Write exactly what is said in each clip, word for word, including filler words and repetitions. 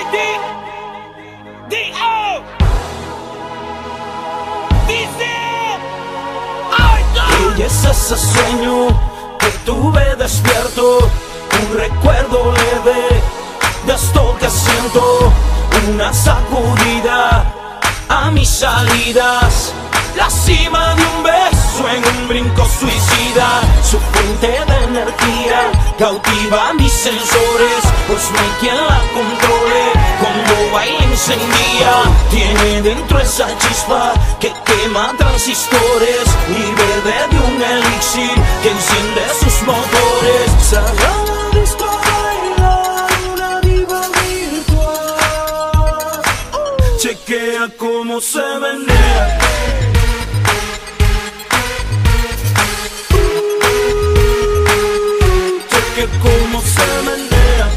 D, D, O. Dice, ay, no. Y es ese sueño que tuve despierto, un recuerdo leve de esto que siento, una sacudida a mis salidas, la cima de un beso en un brinco suicida, su fuente de energía cautiva mis sensores, pues no hay quien la controle, cuando baila encendía, tiene dentro esa chispa que quema transistores y bebe de un elixir que enciende sus motores. Sale a la disco a bailar una diva virtual, chequea cómo se menea. Que como se menea,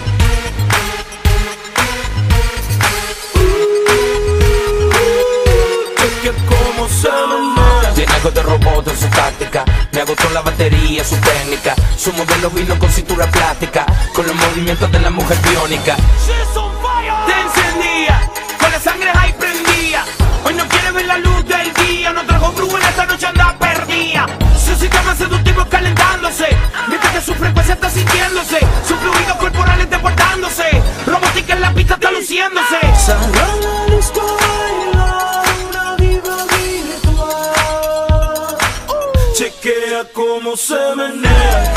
que como se menea. Tiene algo de robot en su táctica, me agotó la batería, su técnica. Su modelo vino con cintura plástica, con los movimientos de la mujer biónica. Te encendía, con la sangre ahí prendía. Hoy no quiere ver la luz del día, no trajo flujo en esta noche anda perdida. Su sistema seductivo calentándose, mientras que su frecuencia está sintiéndose, sus fluidos corporales deportándose, robótica en la pista está luciéndose. Sale a la disco a bailar una diva virtual, chequea cómo se menea.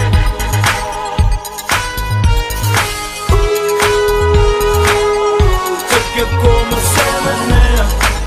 Chequea cómo se menea.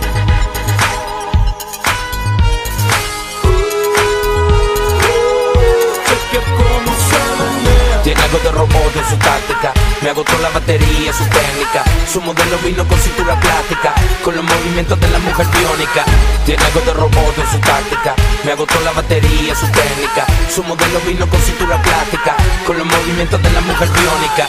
Tiene algo de robot en su táctica, me agotó la batería, su técnica. Su modelo vino con cintura plástica, con los movimientos de la mujer biónica. Tiene algo de robot en su táctica, me agotó la batería, su técnica. Su modelo vino con cintura plástica, con los movimientos de la mujer biónica.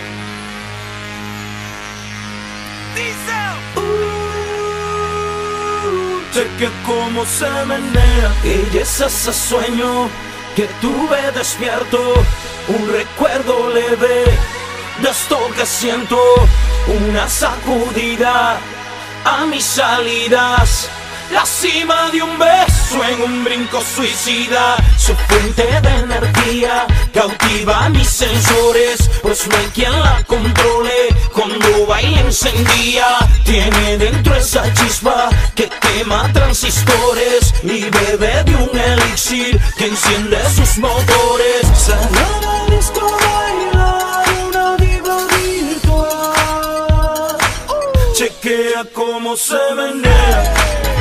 Cheque cómo se menea. Y es ese sueño que tuve despierto, un recuerdo leve de esto que siento, una sacudida a mis salidas, la cima de un beso en un brinco suicida, su fuente de energía cautiva mis sensores, pues no hay quien la controle, cuando baila encendía, tiene dentro esa chispa que quema transistores y bebe de un elixir que enciende sus motores. Sale a la disco a bailar una diva virtual, chequea cómo se menea.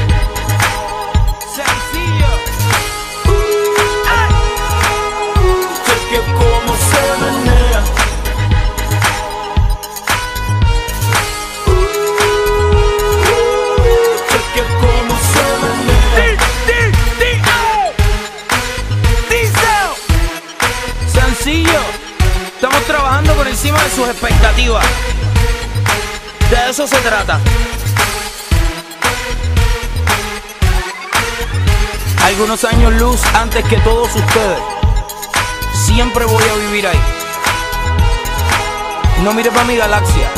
Sencillo, estamos trabajando por encima de sus expectativas. De eso se trata. Algunos años luz antes que todos ustedes. Siempre voy a vivir ahí. No mires para mi galaxia.